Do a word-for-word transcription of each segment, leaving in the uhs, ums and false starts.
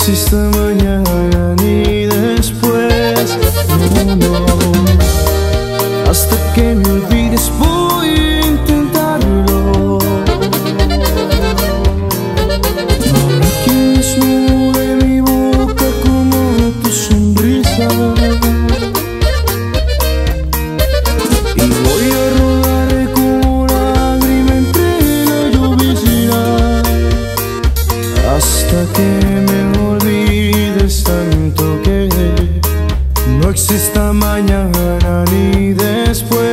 exista mañana ni después, no, no. Hasta que me olvides voy a intentarlo. Ahora que desnude mi boca como tu sonrisa, y voy a rodar como lágrima entre la llovizna, hasta que me olvides tanto que no exista mañana ni después.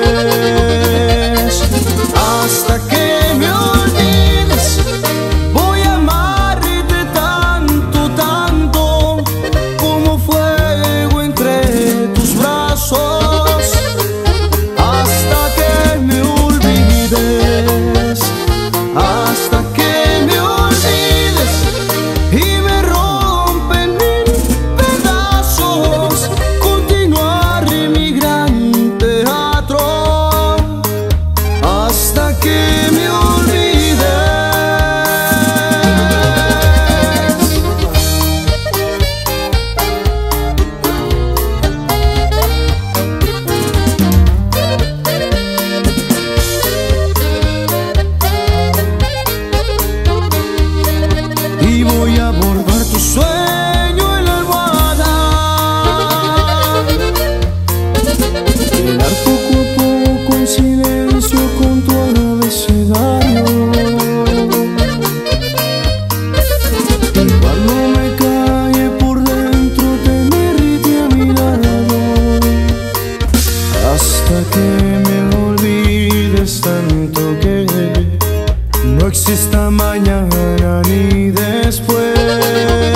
Hasta que me olvides voy a amarte tanto, tanto como fuego entre tus brazos. Hasta que me olvides, hasta que me olvides y me rompen mil pedazos. Continuar mi gran teatro hasta que me olvides. Y voy a bordar tu sueño en la almohada, llenar poco a poco el silencio con tu abecedario. Y cuando me calle por dentro tenerte a mi lado, hasta que me olvides tanto que no exista mañana ni después.